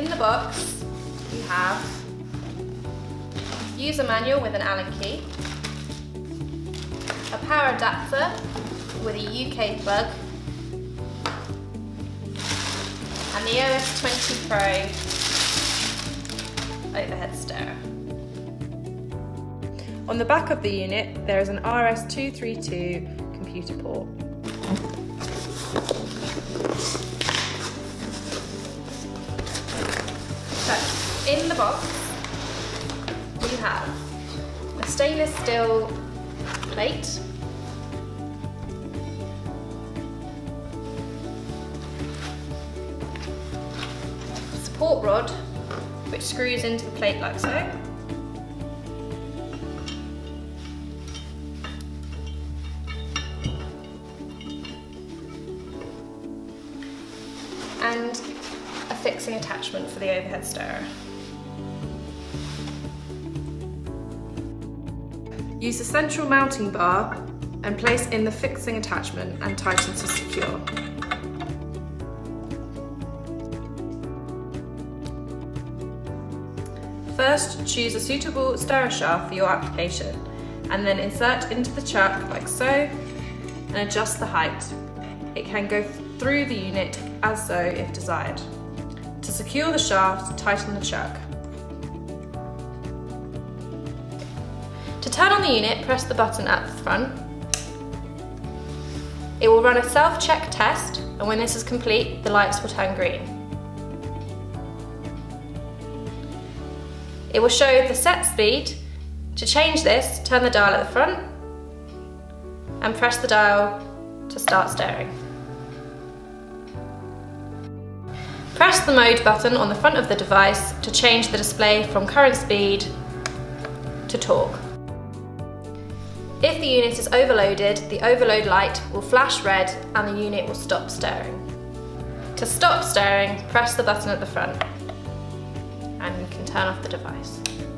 In the box, you have user manual with an Allen key, a power adapter with a UK plug, and the OS20-Pro overhead stirrer. On the back of the unit, there is an RS232 computer port. So, in the box, you have a stainless steel plate, a support rod which screws into the plate like so, and a fixing attachment for the overhead stirrer. Use the central mounting bar and place in the fixing attachment and tighten to secure. First, choose a suitable stirrer shaft for your application and then insert into the chuck like so and adjust the height. It can go through the unit as so if desired. To secure the shaft, tighten the chuck. To turn on the unit, press the button at the front. It will run a self-check test, and when this is complete, the lights will turn green. It will show the set speed. To change this, turn the dial at the front and press the dial to start stirring. Press the mode button on the front of the device to change the display from current speed to torque. If the unit is overloaded, the overload light will flash red and the unit will stop stirring. To stop stirring, press the button at the front and you can turn off the device.